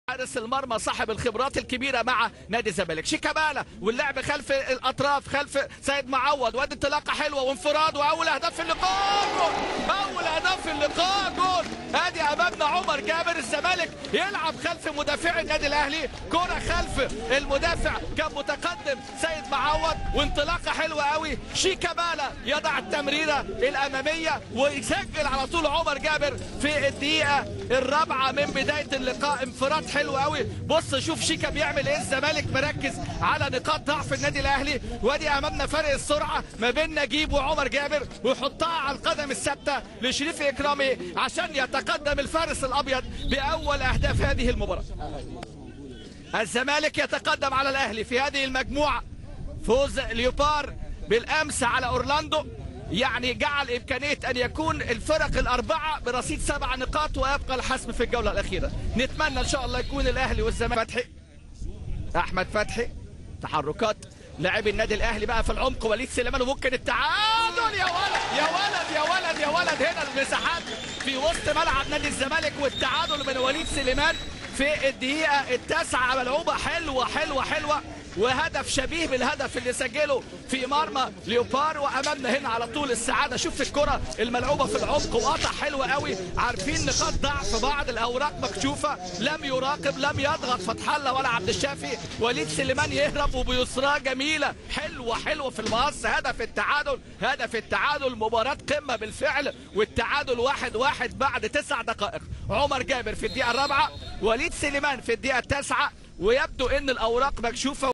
حارس المرمى صاحب الخبرات الكبيره مع نادي الزمالك. شيكابالا واللعب خلف الاطراف خلف سيد معوض، وادي انطلاقه حلوه وانفراد، واول اهداف اللقاء جول. اول اهداف اللقاء جول. ادي امامنا عمر جابر. الزمالك يلعب خلف مدافع النادي الاهلي، كره خلف المدافع كان متقدم سيد معوض، وانطلاقه حلوه قوي. شيكابالا يضع التمريره الاماميه ويسجل على طول عمر جابر في الدقيقه الرابعه من بدايه اللقاء. انفراد حلو قوي. بص شوف شيكا بيعمل ايه. الزمالك مركز على نقاط ضعف النادي الاهلي، وادي امامنا فرق السرعه ما بين نجيب وعمر جابر، ويحطها على القدم الثابته لشريف اكرامي عشان يتقدم الفارس الابيض باول اهداف هذه المباراه. الزمالك يتقدم على الاهلي في هذه المجموعه. فوز ليوبار بالامس على اورلاندو يعني جعل إمكانية أن يكون الفرق الأربعة برصيد 7 نقاط ويبقى الحسم في الجولة الأخيرة. نتمنى إن شاء الله يكون الأهلي والزمالك. فتحي أحمد فتحي، تحركات لاعبي النادي الأهلي بقى في العمق. وليد سليمان وممكن التعادل. يا ولد يا ولد يا ولد يا ولد. هنا المساحات في وسط ملعب نادي الزمالك، والتعادل من وليد سليمان في الدقيقة التاسعة. ملعوبة حلوة حلوة حلوة، وهدف شبيه بالهدف اللي سجله في مرمى ليوبار. وامامنا هنا على طول السعاده. شوف الكره الملعوبه في العمق وقطع حلوه قوي. عارفين نقاط ضعف بعض، الاوراق مكشوفه، لم يراقب لم يضغط فتح الله ولا عبد الشافي. وليد سليمان يهرب وبيسراه جميله حلوه حلوه في المقص. هدف التعادل، هدف التعادل. مباراه قمه بالفعل، والتعادل 1-1 بعد 9 دقائق. عمر جابر في الدقيقه الرابعه، وليد سليمان في الدقيقه التاسعه، ويبدو ان الاوراق مكشوفه.